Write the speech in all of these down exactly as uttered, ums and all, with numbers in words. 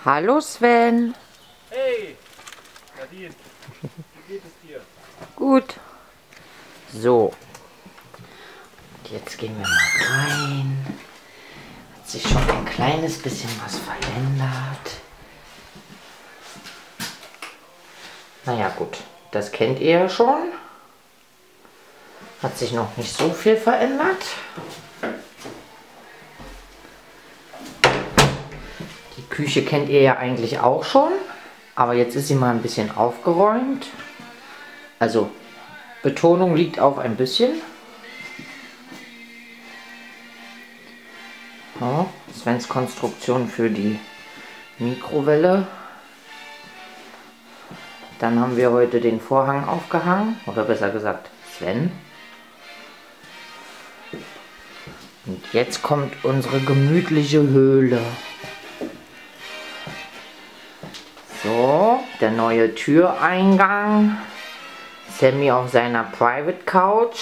Hallo Sven. Hey, Nadine, wie geht es dir? Gut. So. Jetzt gehen wir mal rein. Hat sich schon ein kleines bisschen was verändert. Naja gut, das kennt ihr ja schon. Hat sich noch nicht so viel verändert. Die Küche kennt ihr ja eigentlich auch schon. Aber jetzt ist sie mal ein bisschen aufgeräumt. Also Betonung liegt auf ein bisschen. Ja, Svens Konstruktion für die Mikrowelle. Dann haben wir heute den Vorhang aufgehangen. Oder besser gesagt Sven. Und jetzt kommt unsere gemütliche Höhle. So, der neue Türeingang. Sammy auf seiner Private Couch.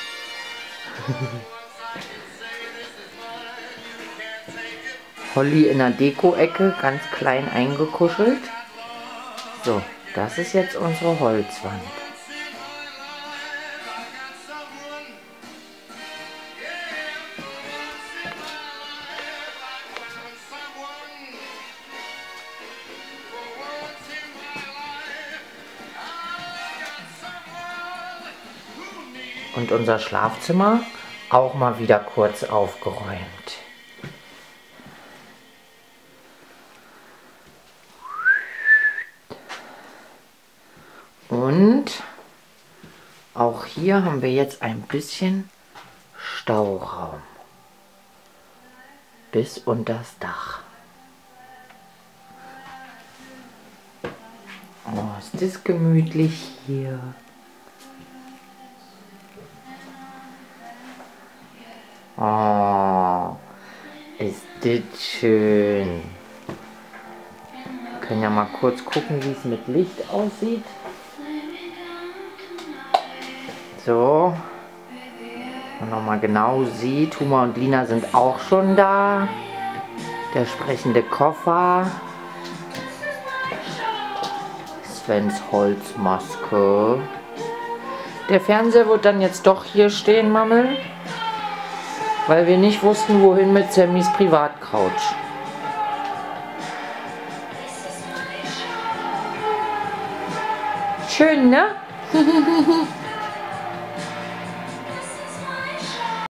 Holly in der Deko-Ecke, ganz klein eingekuschelt. So, das ist jetzt unsere Holzwand. Und unser Schlafzimmer auch mal wieder kurz aufgeräumt. Und auch hier haben wir jetzt ein bisschen Stauraum bis unters Dach. Oh, ist das gemütlich hier. Oh, ist das schön. Wir können ja mal kurz gucken, wie es mit Licht aussieht. So. Und nochmal genau sieht, Huma und Lina sind auch schon da. Der sprechende Koffer. Svens Holzmaske. Der Fernseher wird dann jetzt doch hier stehen, Mammel. Weil wir nicht wussten, wohin mit Sammys Privatcouch. Schön, ne?